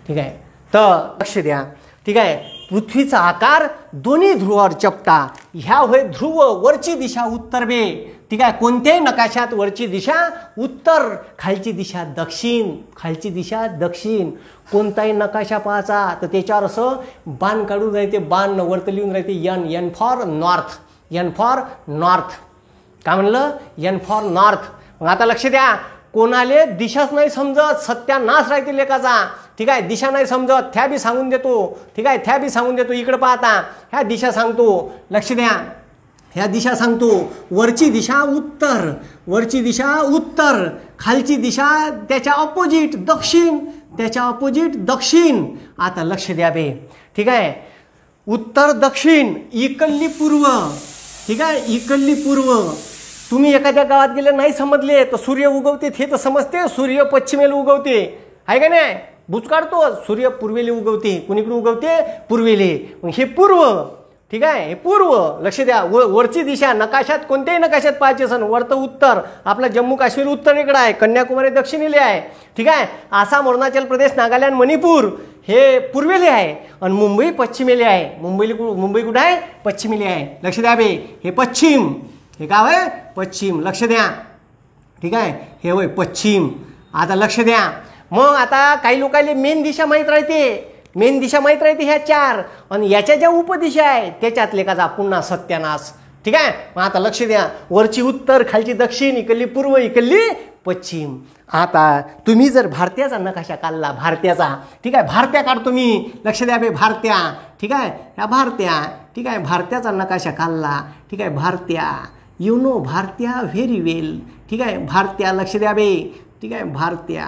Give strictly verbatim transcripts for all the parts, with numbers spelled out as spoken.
ठीक आहे. तर लक्ष द्या. ठीक आहे. पृथ्वीचा आकार दोन्ही ध्रुवावर चपटा. ह्या होय ध्रुव, वरची दिशा उत्तर बे. ठीक आहे. कोणत्याही नकाशात वरची दिशा उत्तर, खालची दिशा दक्षिण. खालची दिशा दक्षिण. कोणताही नकाशा पाहायचा तर त्याच्यावर असं बाण काढून राहते, बाण वरती लिहून राहते N. N for north. N for north. काय म्हणलं? N for north. मग आता लक्ष द्या. कोणाले दिशाच नाही समजत, सत्यानाश राहते लेखाचा. ठीक आहे. दिशा नाही समजत, त्या बी सांगून देतो. ठीक आहे. त्या बी सांगून देतो. इकडे पाहता ह्या दिशा सांगतो. लक्ष द्या. ह्या दिशा सांगतो. वरची दिशा उत्तर, वरची दिशा उत्तर. खालची दिशा त्याच्या ऑपोजिट दक्षिण, त्याच्या ऑपोजिट दक्षिण. आता लक्ष द्या बे. ठीक आहे. उत्तर दक्षिण, इकडली पूर्व. ठीक आहे. इकडली पूर्व. तुम्ही एखाद्या गावात गेले नाही समजले तर सूर्य उगवते हे तर समजते. सूर्य पश्चिमेला उगवते आहे का नाही? बुच काढतो. सूर्य पूर्वेला उगवते. कुणीकडे उगवते? पूर्वेले. मग हे पूर्व. ठीक आहे. हे पूर्व. लक्ष द्या. व वरची दिशा नकाशात कोणत्याही नकाशात पाहायचे सण वर तर उत्तर. आपला जम्मू काश्मीर उत्तरेकडे आहे, कन्याकुमारी दक्षिणेला आहे. ठीक आहे. आसाम, अरुणाचल प्रदेश, नागालँड, मणिपूर हे पूर्वेले आहे आणि मुंबई पश्चिमेले आहे. मुंबईला मुंबई कुठे आहे? पश्चिमेले आहे. लक्ष द्या बे. हे पश्चिम. हे काय आहे? पश्चिम. लक्ष द्या. ठीक आहे. हे होय पश्चिम. आता लक्ष द्या. मग आता काही लोकांना मेन दिशा माहीत राहते. मेन दिशा माहीत राहते ह्या चार. आणि याच्या ज्या उपदिशा आहे त्याच्यात लेखाचा पुन्हा सत्यानाश. ठीक आहे. मग आता लक्ष द्या. वरची उत्तर, खालची दक्षिण, इकडली पूर्व, इकडली पश्चिम. आता तुम्ही जर भारतीयाचा नकाशा काढला, भारत्याचा. ठीक आहे. भारत्या काढतो मी. लक्ष द्या बे. भारत्या. ठीक आहे. ह्या भारत्या. ठीक आहे. भारत्याचा नकाशा काढला. ठीक आहे. भारत्या. यू नो भारत्या व्हेरी वेल. ठीक आहे. भारत्या. लक्ष द्या बे. ठीक आहे. भारत्या.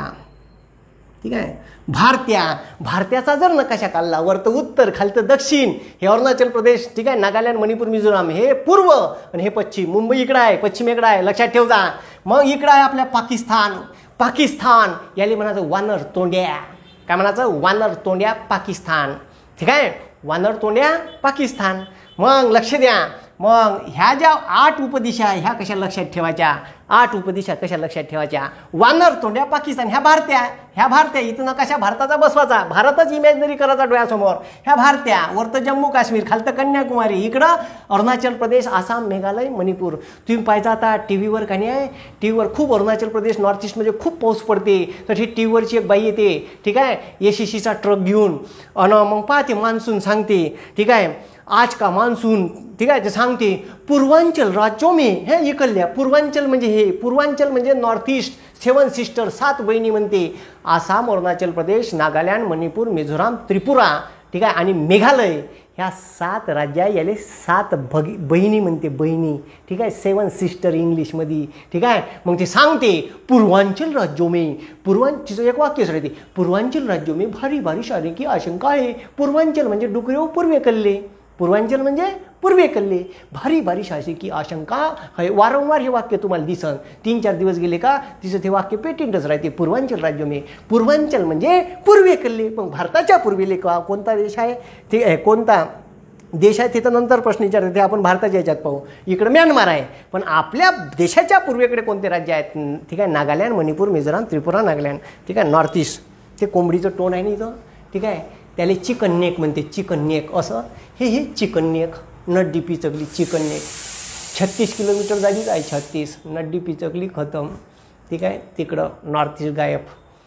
ठीक आहे. भारत्या. भारत्याचा जर नकाशा काढला, वर तर उत्तर, खालतं दक्षिण. हे अरुणाचल प्रदेश. ठीक आहे. नागालँड, मणिपूर, मिझोराम हे पूर्व आणि हे पश्चिम. मुंबई इकडं आहे, पश्चिमेकडं आहे. लक्षात ठेवजा. मग इकडं आहे आपल्या पाकिस्तान. पाकिस्तान याले म्हणायचं वानर तोंड्या. काय म्हणायचं? वानर तोंड्या पाकिस्तान. ठीक आहे. वानर तोंड्या पाकिस्तान. मग लक्ष द्या. मग ह्या ज्या आठ उपदिशा ह्या कशा लक्षात ठेवायच्या? आठ उपदिशा कशा लक्षात ठेवायच्या? वानर तोंड्या पाकिस्तान. ह्या भारत्या. ह्या भारत्या. इथं नकाशा भारताचा बसवायचा. भारतच इमॅजिनरी करायचा डोळ्यासमोर. ह्या भारत्या. वरतं जम्मू काश्मीर, खालतं कन्याकुमारी, इकडं अरुणाचल प्रदेश, आसाम, मेघालय, मणिपूर. तुम्ही पाहिजे आता टी व्हीवर का नाही? टी व्हीवर खूप अरुणाचल प्रदेश, नॉर्थ ईस्टमध्ये खूप पाऊस पडते. तर ही टी व्हीवरची एक बाई येते. ठीक आहे. एस एस सीचा ट्रक घेऊन आणि मग पाहते मान्सून सांगते. ठीक आहे. आज का मान्सून. ठीक आहे. ते सांगते पूर्वांचल राज्यों में. हे इकडल्या पूर्वांचल म्हणजे हे पूर्वांचल म्हणजे नॉर्थ ईस्ट. सेवन सिस्टर, सात बहिणी म्हणते. आसाम, अरुणाचल प्रदेश, नागालँड, मणिपूर, मिझोराम, त्रिपुरा. ठीक आहे. आणि मेघालय. ह्या सात राज्य याले सात भगी बहिणी म्हणते. बहिणी. ठीक आहे. सेवन सिस्टर इंग्लिशमध्ये. ठीक आहे. मग ते सांगते पूर्वांचल राज्यों में. पूर्वांचल एक वाक्यच राहते. पूर्वांचल राज्यों में भारी बारिश आने की आशंका आहे. पूर्वांचल म्हणजे डुकरे व पूर्वेकडले. पूर्वांचल म्हणजे पूर्वेकडले. भारी बारिश आशे की आशंका आहे. वारंवार हे वाक्य तुम्हाला दिसन. तीन चार दिवस गेले का तिचं ते वाक्य पेटेंटच राहते. पूर्वांचल राज्य में. पूर्वांचल म्हणजे पूर्वेकडले. मग भारताच्या पूर्वेले का कोणता देश आहे? ठीक आहे. कोणता देश आहे तिथं नंतर प्रश्न विचारते. ते आपण भारताच्या याच्यात पाहू. इकडे म्यानमार आहे. पण आपल्या देशाच्या पूर्वेकडे कोणते राज्य आहेत? ठीक आहे. नागालँड, मणिपूर, मिझोराम, त्रिपुरा, नागालँड. ठीक आहे. North east. ते कोंबडीचं टोन आहे ना इथं. ठीक आहे. त्याला चिकन नेक म्हणते. चिकन नेक असं. हे हे चिकन नेक. नड्डी पिचकली चिकन नेक. छत्तीस किलोमीटर जागीच आहे. छत्तीस. नड्डी पिचकली खतम. ठीक आहे. तिकडं नॉर्थ ईस्ट गायब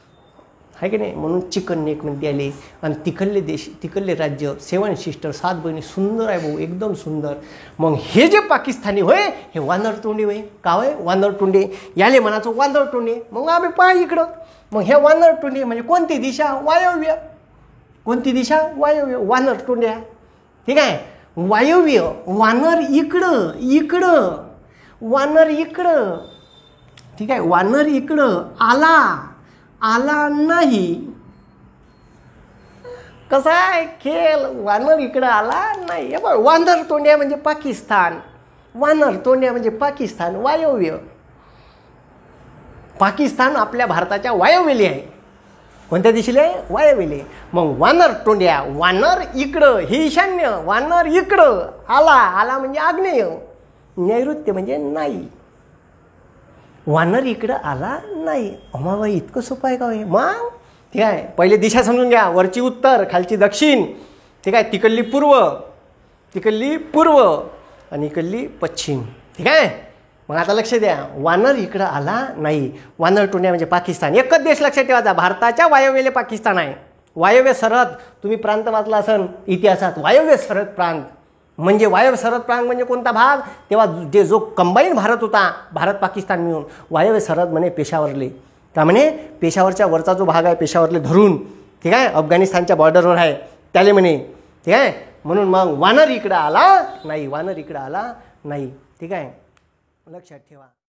आहे की नाही. म्हणून चिकन नेक म्हणते आले. आणि तिकडले देश, तिकडले राज्य, सेवन सिस्टर, सात बहिणी. सुंदर आहे भाऊ, एकदम सुंदर. मग हे जे पाकिस्तानी होय हे वानर तोंडे होय. का होय? वानर तोंडे. याले म्हणायचं वानर तोंडे. मग आम्ही पाहा इकडं. मग हे वानर तोंडे म्हणजे कोणती दिशा? वायव्य. कोणती दिशा? वायव्य. वानर तोंड्या. ठीक आहे. वायव्य. वानर इकडं, इकडं. वानर इकडं. ठीक आहे. वानर इकडं आला, आला नाही. कसा आहे खेळ? वानर इकडं आला नाही. हे बघ. वानर तोंड्या म्हणजे पाकिस्तान. वानर तोंड्या म्हणजे पाकिस्तान. वायव्य. पाकिस्तान आपल्या भारताच्या वायव्येला आहे. कोणत्या दिशेला आहे? वायव्येला. मग वानर तोंड्या. वानर इकडं. हे ईशान्य. वानर इकडं आला. आला म्हणजे आग्नेय. नैऋत्य म्हणजे नाही. वानर इकडं आला नाही. अमाबाई इतकं सोपं आहे का? मग ठीक आहे. पहिले दिशा समजून घ्या. वरची उत्तर, खालची दक्षिण, ठीक आहे. तिकडली पूर्व, तिकडली पूर्व आणि इकडली पश्चिम, ठीक आहे. मग आता लक्ष द्या, वानर इकडं आला नाही. वानर टोण्या म्हणजे पाकिस्तान. एकच देश लक्षात ठेवायचा, भारताच्या वायव्येला पाकिस्तान आहे. वायव्य सरहद, तुम्ही प्रांत वाचला असन इतिहासात, वायव्य सरहद प्रांत म्हणजे वायव्य सरहद प्रांत म्हणजे कोणता भाग, तेव्हा जे जो कंबाईन भारत होता, भारत पाकिस्तान मिळून, वायव्य सरहद म्हणे पेशावरले. त्यामुळे पेशावरच्या वरचा जो भाग आहे पेशावरले धरून, ठीक आहे, अफगाणिस्तानच्या बॉर्डरवर आहे, त्याले म्हणे, ठीक आहे. म्हणून मग वानर इकडं आला नाही, वानर इकडं आला नाही, ठीक आहे. लक्षात ठेवा.